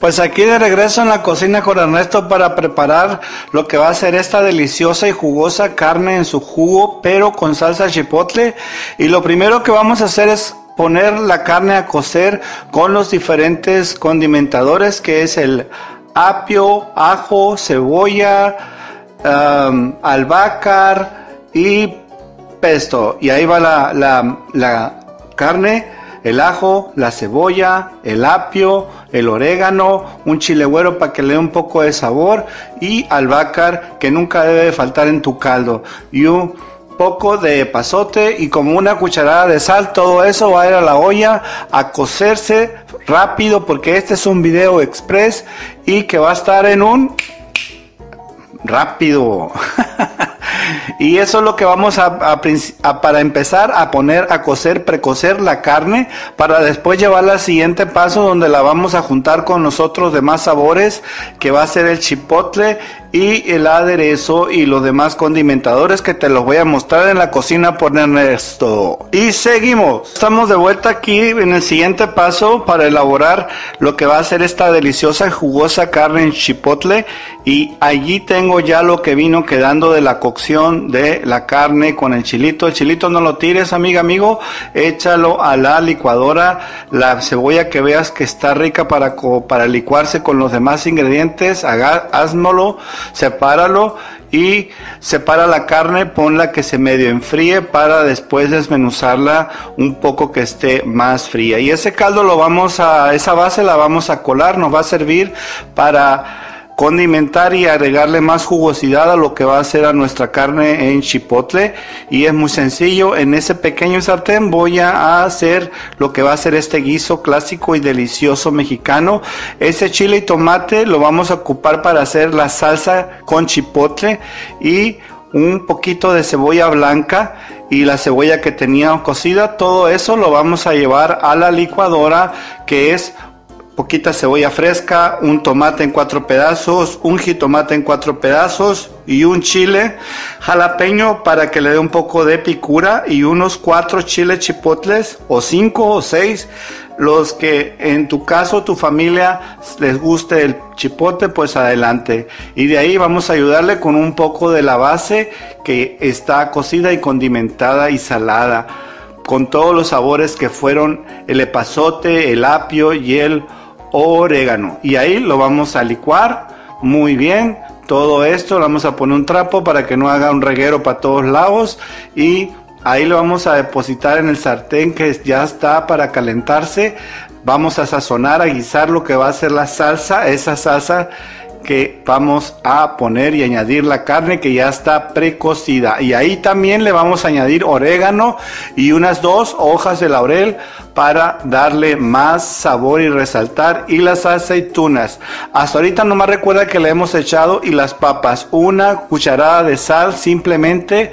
Pues aquí de regreso en la cocina con Ernesto para preparar lo que va a ser esta deliciosa y jugosa carne en su jugo, pero con salsa chipotle. Y lo primero que vamos a hacer es poner la carne a cocer con los diferentes condimentadores, que es el apio, ajo, cebolla, albahaca y pesto. Y ahí va la carne, el ajo, la cebolla, el apio, el orégano, un chile güero para que le dé un poco de sabor y albahaca, que nunca debe de faltar en tu caldo, y un poco de epazote y como una cucharada de sal. Todo eso va a ir a la olla a cocerse rápido, porque este es un video express y que va a estar en un rápido. Y eso es lo que vamos para empezar a poner a cocer, precocer la carne, para después llevarla al siguiente paso, donde la vamos a juntar con los otros demás sabores, que va a ser el chipotle y el aderezo y los demás condimentadores, que te los voy a mostrar en la cocina por Ernesto. Y seguimos. Estamos de vuelta aquí en el siguiente paso para elaborar lo que va a ser esta deliciosa y jugosa carne en chipotle. Y allí tengo ya lo que vino quedando de la cocción de la carne con el chilito. El chilito no lo tires, amigo, échalo a la licuadora. La cebolla que veas que está rica para licuarse con los demás ingredientes, hazmoslo, sepáralo y separa la carne, ponla que se medio enfríe para después desmenuzarla un poco que esté más fría. Y ese caldo esa base la vamos a colar, nos va a servir para condimentar y agregarle más jugosidad a lo que va a ser a nuestra carne en chipotle. Y es muy sencillo. En ese pequeño sartén voy a hacer lo que va a ser este guiso clásico y delicioso mexicano. Ese chile y tomate lo vamos a ocupar para hacer la salsa con chipotle, y un poquito de cebolla blanca y la cebolla que tenía cocida. Todo eso lo vamos a llevar a la licuadora, que es poquita cebolla fresca, un tomate en 4 pedazos, un jitomate en 4 pedazos y un chile jalapeño para que le dé un poco de picura, y unos 4 chiles chipotles, o 5 o 6, los que en tu caso, tu familia les guste el chipotle, pues adelante. Y de ahí vamos a ayudarle con un poco de la base que está cocida y condimentada y salada, con todos los sabores que fueron el epazote, el apio y el orégano. Y ahí lo vamos a licuar muy bien. Todo esto lo vamos a poner un trapo para que no haga un reguero para todos lados, y ahí lo vamos a depositar en el sartén que ya está para calentarse. Vamos a sazonar, a guisar lo que va a ser la salsa, esa salsa que vamos a poner, y añadir la carne que ya está precocida. Y ahí también le vamos a añadir orégano y unas 2 hojas de laurel para darle más sabor y resaltar, y las aceitunas. Hasta ahorita nomás recuerda que le hemos echado, y las papas, una cucharada de sal simplemente,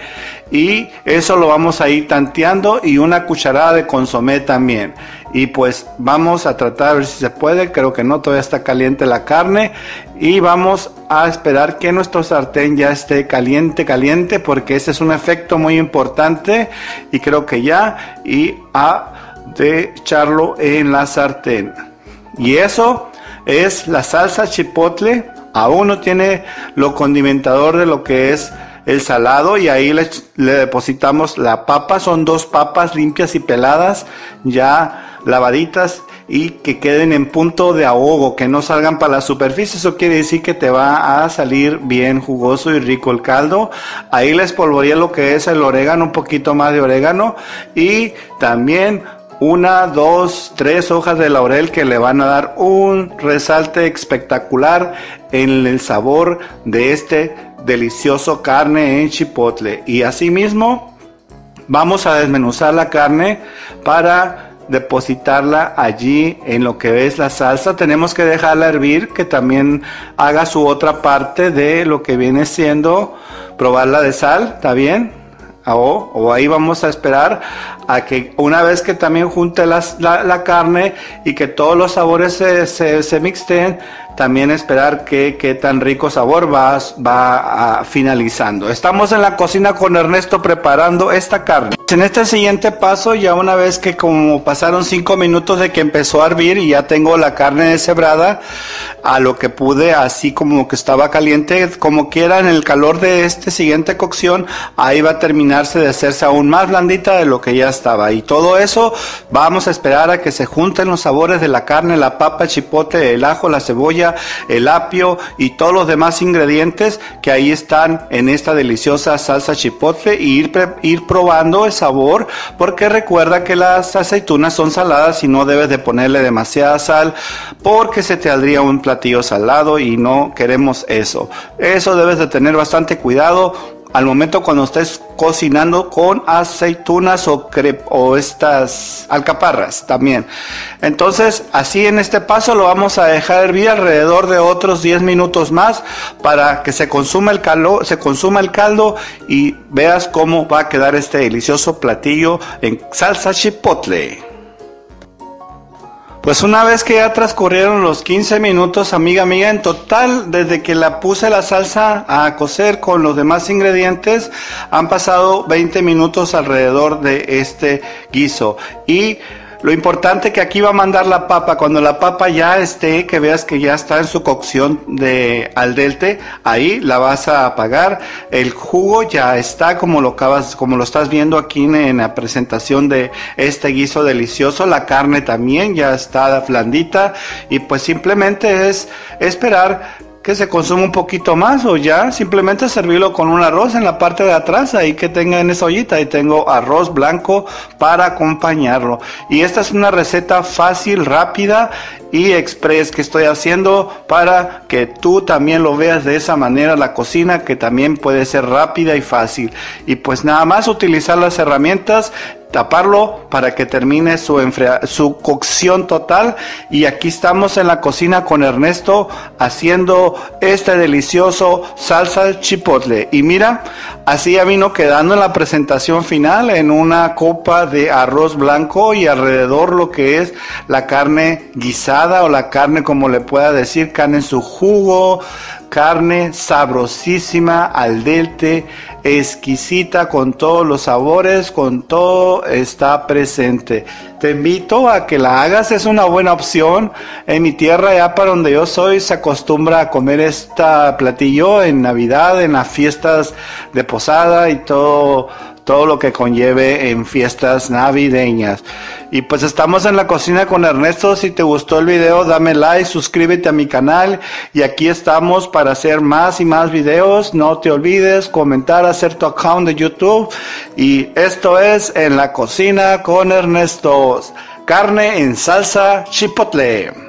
y eso lo vamos a ir tanteando, y una cucharada de consomé también. Y pues vamos a tratar a ver si se puede. Creo que no, todavía está caliente la carne, y vamos a esperar que nuestro sartén ya esté caliente, porque ese es un efecto muy importante. Y creo que ya, y de echarlo en la sartén. Y eso es la salsa chipotle. Aún no tiene lo condimentador de lo que es el salado, y ahí le depositamos la papa. Son 2 papas limpias y peladas, ya lavaditas, y que queden en punto de ahogo, que no salgan para la superficie. Eso quiere decir que te va a salir bien jugoso y rico el caldo. Ahí les espolvoreé lo que es el orégano, un poquito más de orégano, y también 1, 2, 3 hojas de laurel, que le van a dar un resalte espectacular en el sabor de este delicioso carne en chipotle. Y asimismo vamos a desmenuzar la carne para depositarla allí en lo que es la salsa. Tenemos que dejarla hervir, que también haga su otra parte de lo que viene siendo probarla de sal. ¿Está bien? O ahí vamos a esperar a que una vez que también junte la carne y que todos los sabores se mixten, también esperar que tan rico sabor va finalizando. Estamos en la cocina con Ernesto preparando esta carne. En este siguiente paso, ya una vez que como pasaron 5 minutos de que empezó a hervir y ya tengo la carne deshebrada, a lo que pude, así como que estaba caliente, como quiera en el calor de esta siguiente cocción, ahí va a terminarse de hacerse aún más blandita de lo que ya estaba. Y todo eso vamos a esperar a que se junten los sabores de la carne, la papa, el chipotle, el ajo, la cebolla, el apio y todos los demás ingredientes que ahí están en esta deliciosa salsa chipotle, y ir probando el sabor, porque recuerda que las aceitunas son saladas y no debes de ponerle demasiada sal porque se te saldría un platillo salado y no queremos eso. Eso debes de tener bastante cuidado al momento cuando estés cocinando con aceitunas o estas alcaparras también. Entonces, así en este paso lo vamos a dejar hervir alrededor de otros 10 minutos más para que se consuma el caldo y veas cómo va a quedar este delicioso platillo en salsa chipotle. Pues una vez que ya transcurrieron los 15 minutos, amiga, en total, desde que la puse la salsa a cocer con los demás ingredientes, han pasado 20 minutos alrededor de este guiso. Y lo importante que aquí va a mandar la papa, cuando la papa ya esté, que veas que ya está en su cocción al dente, ahí la vas a apagar. El jugo ya está como lo estás viendo aquí en la presentación de este guiso delicioso. La carne también ya está blandita y pues simplemente es esperar que se consuma un poquito más, o ya simplemente servirlo con un arroz en la parte de atrás, ahí que tenga en esa ollita, y tengo arroz blanco para acompañarlo. Y esta es una receta fácil, rápida y express que estoy haciendo para que tú también lo veas de esa manera, la cocina, que también puede ser rápida y fácil. Y pues nada más utilizar las herramientas, taparlo para que termine su cocción total. Y aquí estamos en la cocina con Ernesto haciendo este delicioso salsa chipotle. Y mira, así ya vino quedando en la presentación final, en una copa de arroz blanco y alrededor lo que es la carne guisada, o la carne, como le pueda decir, carne en su jugo, carne sabrosísima al dente, exquisita, con todos los sabores, con todo está presente. Te invito a que la hagas, es una buena opción. En mi tierra, ya para donde yo soy, se acostumbra a comer este platillo en Navidad, en las fiestas de posada y todo lo que conlleve en fiestas navideñas. Y pues estamos en la cocina con Ernesto. Si te gustó el video, dame like, suscríbete a mi canal, y aquí estamos para hacer más y más videos. No te olvides comentar, hacer tu account de YouTube. Y esto es En la Cocina con Ernesto, carne en salsa chipotle.